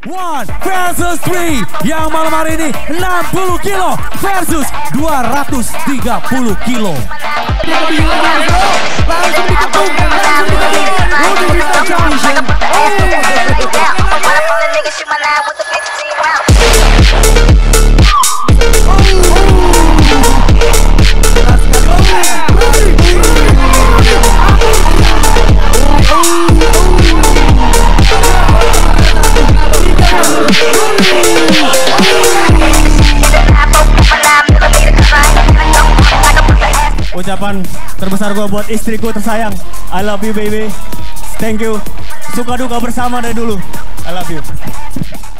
1 versus 3 yang malam hari ini 60 kilo versus 230 kilo. Langsung diketung, udah bisa junction. Ucapan terbesar gue buat istriku tersayang, I love you baby, thank you, suka duka bersama dari dulu, I love you.